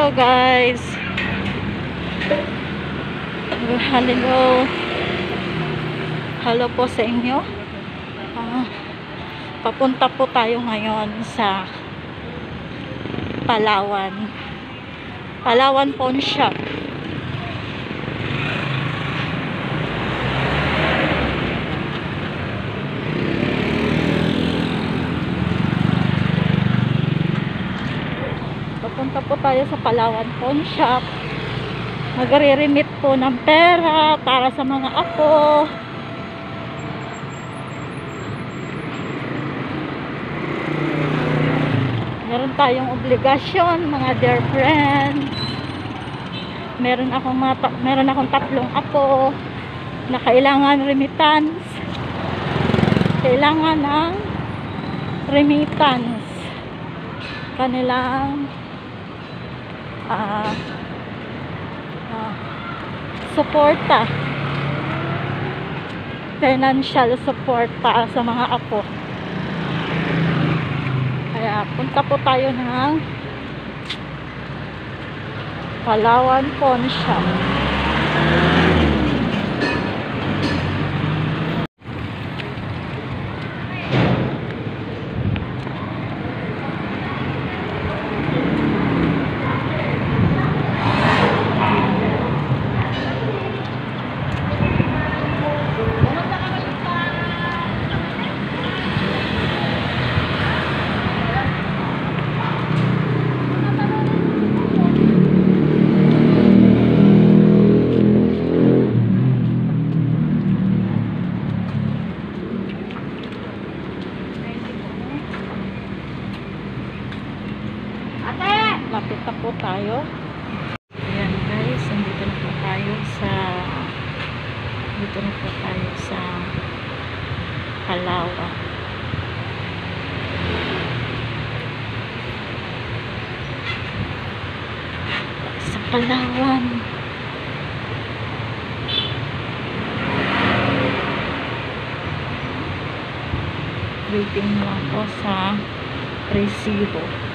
Hello guys. Hello. Hello po sa inyo. Papunta po tayo ngayon sa Palawan. Palawan Pawn Shop. Papunta po tayo sa Palawan Pawn Shop. Magre-remit po ng pera para sa mga apo. Meron tayong obligasyon, mga dear friends. Meron akong tatlong apo na kailangan remittance. Kailangan ng remittance. Kanilang suporta, financial support para sa mga apo. Kaya punta po tayo ng Palawan Pawn Shop. Lapit na po tayo. Ayan guys, dito na po tayo sa Palawan. Sa Palawan. Waiting lang po sa resibo.